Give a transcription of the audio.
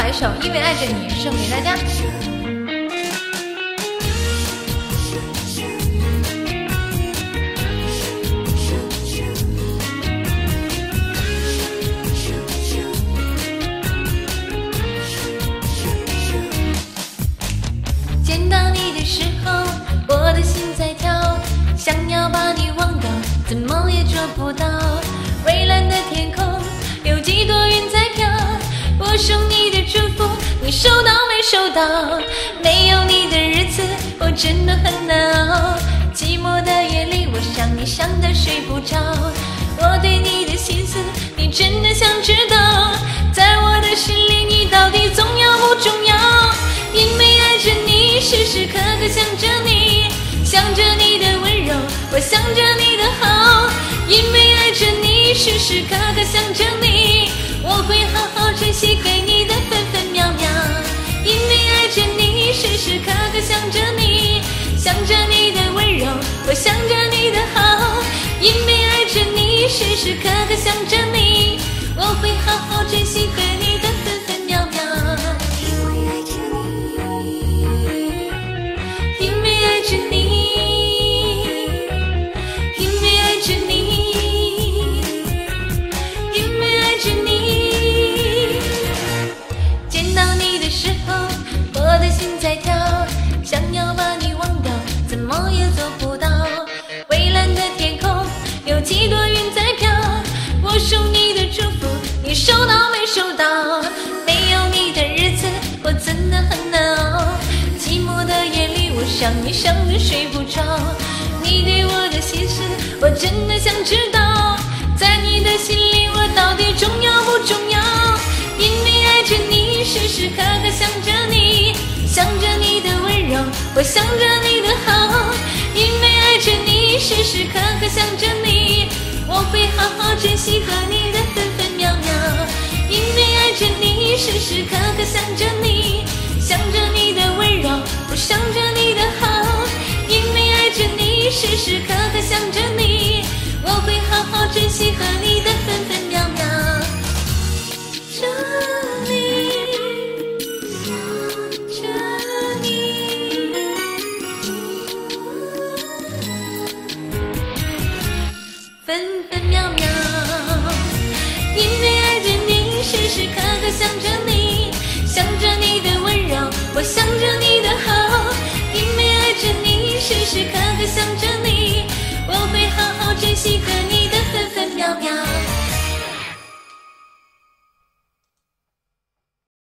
一首《因为爱着你》送给大家。见到你的时候，我的心在跳，想要把你忘掉，怎么也做不到。蔚蓝的天空，有几朵云在飘，我送你的祝福，你收到没收到？没有你的日子，我真的很难熬。寂寞的夜里，我想你想得睡不着。我对你的心思，你真的想知道？在我的心里，你到底重要不重要？因为爱着你，时时刻刻想着你，想着你的温柔，我想着你的好。因为爱着你，时时刻刻想着你，我会好好珍惜给你的分分秒秒。因为爱着你，时时刻刻想着你，想着你的温柔，我想着你的好。因为爱着你，时时刻刻想着你，我会好好珍惜给你的分分秒秒。因为爱着你，因为爱着你，因为爱着你，因为爱着你。见到你的时候，我的心在跳，想要把你忘掉，怎么也做不到。蔚蓝的天空，有几朵云在飘，我送你的祝福，你收到没收到？没有你的日子，我真的很难熬。寂寞的夜里，我想你想得睡不着。你对我的心事，我真的想知道。在你的心里，我到底重要不重要？因为爱着你，时时刻刻想着你，想着你的温柔，我想着你的好。因为爱着你，时时刻刻想着你，我会好好珍惜和你的分分秒秒。因为爱着你，时时刻刻想着你，想着你的温柔，我想着你的好。因为爱着你，时时刻刻想着你，我会好好珍惜和你的分分秒秒。着你，想着你，分分秒秒。因为爱着你，时时刻刻想着你，想着你的温柔，我想着你的好。因为爱着你，时时刻刻想着你，我会好好珍惜和你